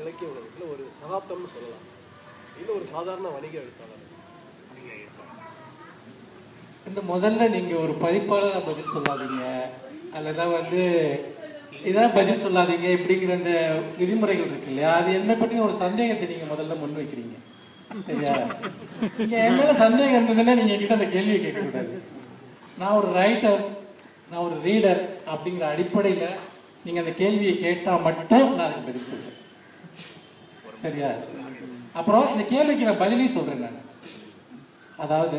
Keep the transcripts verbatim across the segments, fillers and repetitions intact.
இலக்கிய உலகத்தில் ஒரு சகாப்தம்னு சொல்லலாம், இல்லை ஒரு சாதாரண வணிக எழுத்தாளர்? இந்த முதல்ல நீங்க ஒரு பதிப்பாளரை பதில் சொல்லாதீங்க, அல்லது வந்து இதான் பதில் சொல்லாதீங்க இப்படிங்கிற அந்த விதிமுறைகள் இருக்கு இல்லையா, அது என்னை பற்றி ஒரு சந்தேகத்தை நீங்க முதல்ல முன் வைக்கிறீங்க. சரியா? நீங்க என் மேல சந்தேகம் இருந்ததுன்னா நீங்க என்கிட்ட அந்த கேள்வியை கேட்கக்கூடாது. நான் ஒரு ரைட்டர், நான் ஒரு ரீடர் அப்படிங்கிற அடிப்படையில நீங்க அந்த கேள்வியை கேட்டா மட்டும் நான் அதுக்கு பதில் சொல்றேன். சரியா? அப்புறம் இந்த கேள்விக்கு நான் பதிலையும் சொல்றேன். நான் அதாவது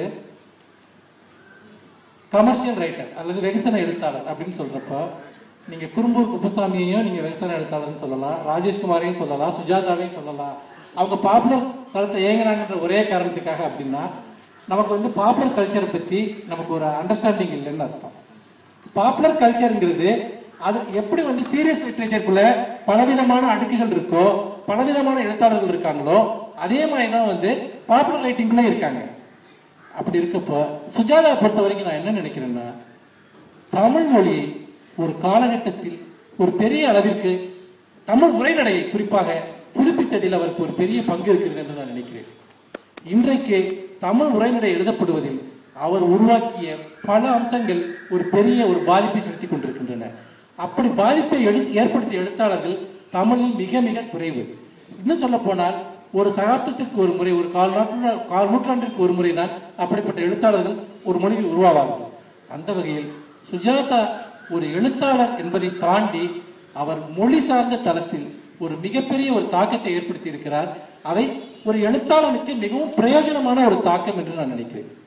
கமர்ஷியல் ரைட்டர் அல்லது வெகுசன எழுத்தாளர் அப்படின்னு சொல்றப்ப நீங்க குறும்பூர் குப்புசாமியையும் நீங்க வெகுசன எழுத்தாளர்னு சொல்லலாம், ராஜேஷ்குமாரையும் சொல்லலாம், சுஜாதாவையும் சொல்லலாம். அவங்க பாப்புலர் தளத்தை இயங்குறாங்கன்ற ஒரே காரணத்துக்காக அப்படின்னா நமக்கு வந்து பாப்புலர் கல்ச்சரை பத்தி நமக்கு ஒரு அண்டர்ஸ்டாண்டிங் இல்லைன்னு அர்த்தம். பாப்புலர் கல்ச்சருங்கிறது அது எப்படி வந்து சீரியஸ் லிட்ரேச்சருக்குள்ள பலவிதமான அடுக்குகள் இருக்கோ, பலவிதமான எழுத்தாளர்கள் இருக்காங்களோ, அதே மாதிரிதான் வந்து பாப்புலர் ரைட்டிங்ல இருக்காங்க. அப்படி இருக்கப்போ சுஜாதாவை பொறுத்த வரைக்கும் நான் என்ன நினைக்கிறேன்னா, தமிழ் மொழி ஒரு காலகட்டத்தில் ஒரு பெரிய அளவிற்கு தமிழ் உரைநடையை குறிப்பாக புதுப்பித்ததில் அவருக்கு ஒரு பெரிய பங்கு இருக்கிறது என்று நான் நினைக்கிறேன். இன்றைக்கு தமிழ் உரைநடை எழுதப்படுவதில் அவர் உருவாக்கிய பல அம்சங்கள் ஒரு பெரிய ஒரு பாதிப்பை செலுத்திக் கொண்டிருக்கின்றன. அப்படி பாதிப்பை எழு ஏற்படுத்திய எழுத்தாளர்கள் தமிழில் மிக மிக குறைவு. இன்னும் சொல்ல போனால் ஒரு சகாப்தத்திற்கு ஒரு முறை, ஒரு கால் நூற்று கால் நூற்றாண்டிற்கு ஒரு முறை தான் அப்படிப்பட்ட எழுத்தாளர்கள் ஒரு மொழியில் உருவாவார்கள். அந்த வகையில் சுஜாதா ஒரு எழுத்தாளர் என்பதை தாண்டி அவர் மொழி சார்ந்த தளத்தில் ஒரு மிகப்பெரிய ஒரு தாக்கத்தை ஏற்படுத்தி இருக்கிறார். அதை ஒரு எழுத்தாளனுக்கு மிகவும் பிரயோஜனமான ஒரு தாக்கம் என்று நான் நினைக்கிறேன்.